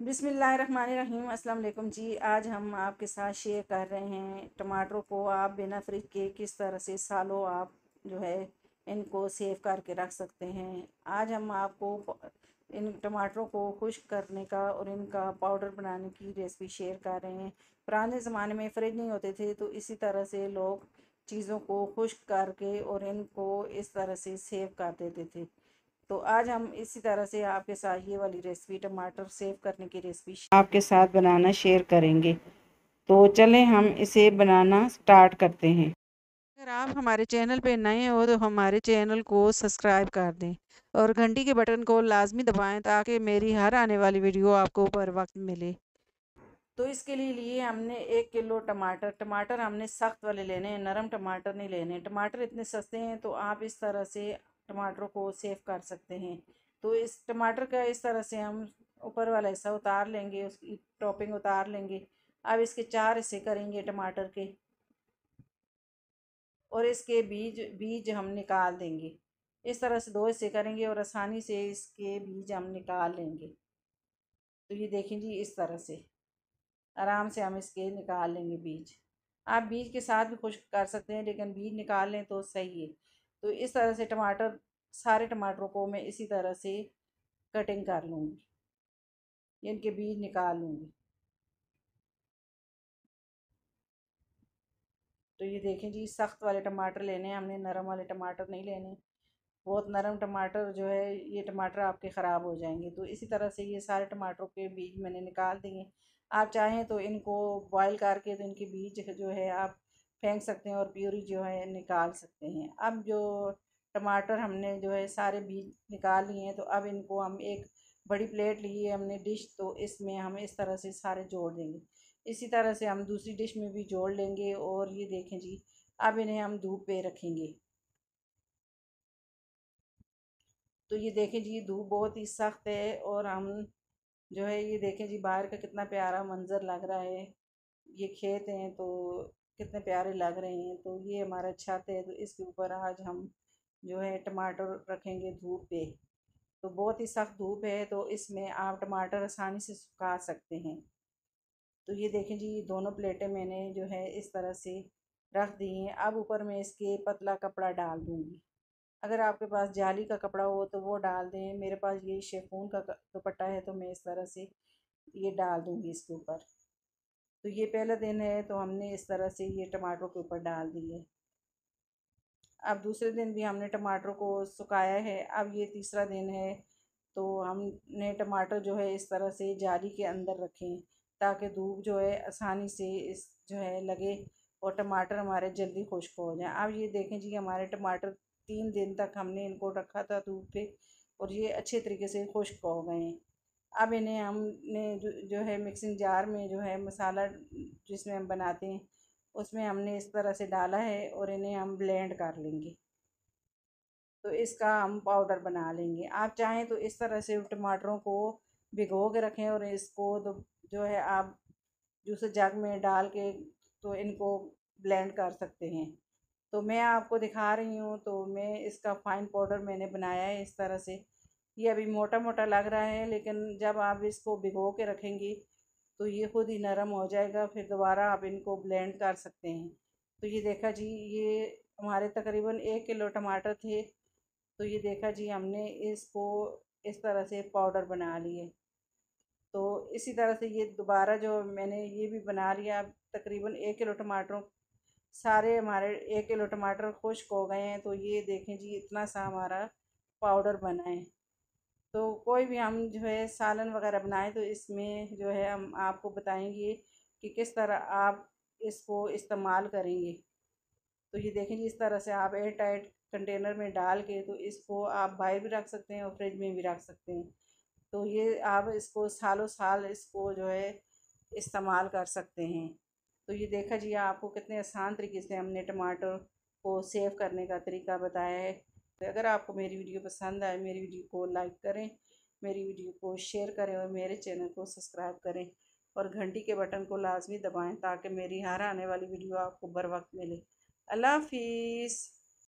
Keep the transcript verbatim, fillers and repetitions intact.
बिस्मिल्लाहिर्रहमानिर्रहीम अस्सलाम वालेकुम जी। आज हम आपके साथ शेयर कर रहे हैं टमाटरों को आप बिना फ्रिज के किस तरह से सालों आप जो है इनको सेव करके रख सकते हैं। आज हम आपको इन टमाटरों को खुश्क करने का और इनका पाउडर बनाने की रेसिपी शेयर कर रहे हैं। पुराने ज़माने में फ्रिज नहीं होते थे तो इसी तरह से लोग चीज़ों को खुश्क करके और इनको इस तरह से सेव कर देते थे। तो आज हम इसी तरह से आपके साथ ये वाली रेसिपी टमाटर सेव करने की रेसिपी आपके साथ बनाना शेयर करेंगे। तो चलें हम इसे बनाना स्टार्ट करते हैं। अगर आप हमारे चैनल पे नए हो तो हमारे चैनल को सब्सक्राइब कर दें और घंटी के बटन को लाजमी दबाएं ताकि मेरी हर आने वाली वीडियो आपको बर वक्त मिले। तो इसके लिए लिए हमने एक किलो टमाटर टमाटर हमने सख्त वाले लेने हैं, नरम टमाटर नहीं लेने। टमाटर इतने सस्ते हैं तो आप इस तरह से टमाटरों को सेव कर सकते हैं। तो इस टमाटर का इस तरह से हम ऊपर वाला हिस्सा उतार लेंगे, उसकी टॉपिंग उतार लेंगे। अब इसके चार हिस्से करेंगे टमाटर के और इसके बीज बीज हम निकाल देंगे। इस तरह से दो हिस्से करेंगे और आसानी से इसके बीज हम निकाल लेंगे। तो ये देखें जी, इस तरह से आराम से हम इसके निकाल लेंगे बीज। आप बीज के साथ भी खुश्क कर सकते हैं लेकिन बीज निकाल लें तो सही है। तो इस तरह से टमाटर सारे टमाटरों को मैं इसी तरह से कटिंग कर लूँगी, इनके बीज निकाल लूँगी। तो ये देखें जी, सख्त वाले टमाटर लेने हैं हमने, नरम वाले टमाटर नहीं लेने। बहुत नरम टमाटर जो है ये टमाटर आपके ख़राब हो जाएंगे। तो इसी तरह से ये सारे टमाटरों के बीज मैंने निकाल दिए। आप चाहें तो इनको बॉईल करके तो इनके बीज जो है आप फेंक सकते हैं और प्यूरी जो है निकाल सकते हैं। अब जो टमाटर हमने जो है सारे बीज निकाल लिए हैं तो अब इनको हम एक बड़ी प्लेट ली है हमने डिश, तो इसमें हम इस तरह से सारे जोड़ देंगे। इसी तरह से हम दूसरी डिश में भी जोड़ लेंगे। और ये देखें जी, अब इन्हें हम धूप पे रखेंगे। तो ये देखें जी, धूप बहुत ही सख्त है और हम जो है ये देखें जी, बाहर का कितना प्यारा मंज़र लग रहा है। ये खेत हैं तो कितने प्यारे लग रहे हैं। तो ये हमारा छत है तो इसके ऊपर आज हम जो है टमाटर रखेंगे धूप पे। तो बहुत ही सख्त धूप है तो इसमें आप टमाटर आसानी से सुखा सकते हैं। तो ये देखें जी, दोनों प्लेटें मैंने जो है इस तरह से रख दी हैं। अब ऊपर मैं इसके पतला कपड़ा डाल दूँगी। अगर आपके पास जाली का कपड़ा हो तो वो डाल दें। मेरे पास ये शिफॉन का दुपट्टा है तो मैं इस तरह से ये डाल दूँगी इसके ऊपर। तो ये पहला दिन है तो हमने इस तरह से ये टमाटरों के ऊपर डाल दिए। अब दूसरे दिन भी हमने टमाटरों को सुखाया है। अब ये तीसरा दिन है तो हमने टमाटर जो है इस तरह से जाली के अंदर रखें ताकि धूप जो है आसानी से इस जो है लगे और टमाटर हमारे जल्दी खुश्क हो जाएं। अब ये देखें जी, हमारे टमाटर तीन दिन तक हमने इनको रखा था धूप पे और ये अच्छे तरीके से खुश्क हो गए हैं। अब इन्हें हमने जो जो है मिक्सिंग जार में जो है मसाला जिसमें हम बनाते हैं उसमें हमने इस तरह से डाला है और इन्हें हम ब्लेंड कर लेंगे। तो इसका हम पाउडर बना लेंगे। आप चाहें तो इस तरह से टमाटरों को भिगो के रखें और इसको तो जो है आप जूसर जग में डाल के तो इनको ब्लेंड कर सकते हैं। तो मैं आपको दिखा रही हूँ तो मैं इसका फाइन पाउडर मैंने बनाया है इस तरह से। ये अभी मोटा मोटा लग रहा है लेकिन जब आप इसको भिगो के रखेंगी तो ये खुद ही नरम हो जाएगा, फिर दोबारा आप इनको ब्लेंड कर सकते हैं। तो ये देखा जी, ये हमारे तकरीबन एक किलो टमाटर थे तो ये देखा जी, हमने इसको इस तरह से पाउडर बना लिए। तो इसी तरह से ये दोबारा जो मैंने ये भी बना लिया। तकरीबन एक किलो टमाटरों सारे हमारे एक किलो टमाटर खुश्क हो गए हैं। तो ये देखें जी, इतना सा हमारा पाउडर बना है। तो कोई भी हम जो है सालन वगैरह बनाएं तो इसमें जो है हम आपको बताएंगे कि किस तरह आप इसको इस्तेमाल करेंगे। तो ये देखें जी, इस तरह से आप एयर टाइट कंटेनर में डाल के तो इसको आप बाहर भी रख सकते हैं और फ्रिज में भी रख सकते हैं। तो ये आप इसको सालों साल इसको जो है इस्तेमाल कर सकते हैं। तो ये देखा जी, आपको कितने आसान तरीके से हमने टमाटर को सेव करने का तरीका बताया है। तो अगर आपको मेरी वीडियो पसंद आए, मेरी वीडियो को लाइक करें, मेरी वीडियो को शेयर करें और मेरे चैनल को सब्सक्राइब करें और घंटी के बटन को लाजमी दबाएं ताकि मेरी हर आने वाली वीडियो आपको बर वक्त मिले। अल्लाह हाफिज़।